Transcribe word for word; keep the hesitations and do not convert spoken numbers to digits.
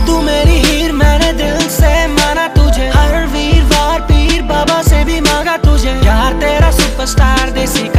तू मेरी हीर, मैंने दिल से माना तुझे, हर वीरवार पीर बाबा से भी मांगा तुझे, यार तेरा सुपरस्टार देसी